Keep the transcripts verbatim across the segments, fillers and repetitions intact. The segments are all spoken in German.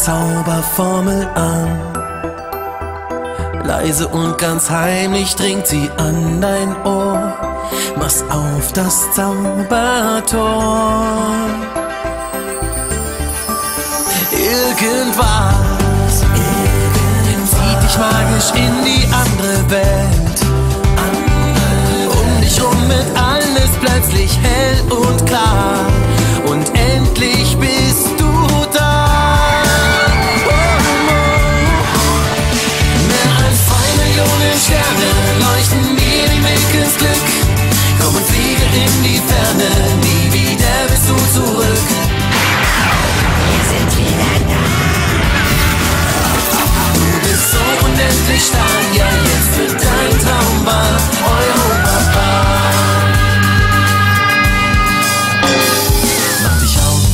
Zauberformel an. Leise und ganz heimlich dringt sie an dein Ohr. Mach's auf das Zaubertor. Irgendwas zieht dich magisch in die andere Welt. Um dich rum wird alles plötzlich hell und klar. Und endlich bist du da. Oh, oh. Mehr als zwei Millionen Sterne leuchten dir den Weg ins Glück. Komm und fliege in die Ferne, nie wieder bist du zurück. Wir sind wieder da. Du bist so unendlich stark, ja jetzt wird dein Traum wahr, Europa. Mach dich auf,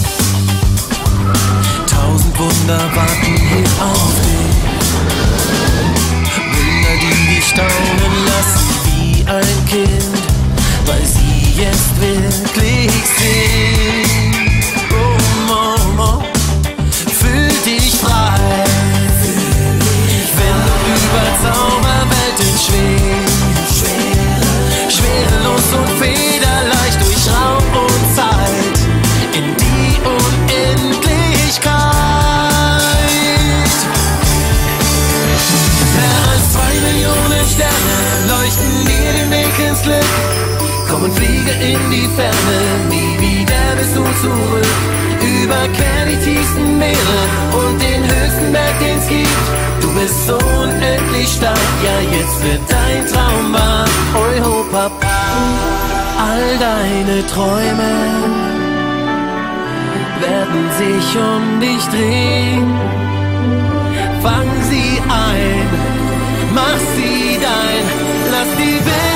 tausend Wunder warten hier auf dich. Wunder, die dich staunen lassen wie ein Kind, weil sie jetzt wirklich sind. Oh, oh, oh. Fühl dich frei, wenn du über Zauberwelten schwebst. Schwerelos und federleicht durch Raum und Zeit in die Unendlichkeit. Mehr als zwei Millionen Sterne leuchten dir den Weg ins Glück. Komm und fliege in die Ferne, nie wieder bist du zurück. Überquer die tiefsten Meere und den höchsten Berg, den's gibt. Du bist so unendlich stark, ja jetzt wird dein Traum wahr, Europa. All deine Träume werden sich um dich drehen. Fang sie ein, mach sie dein, lass die Welt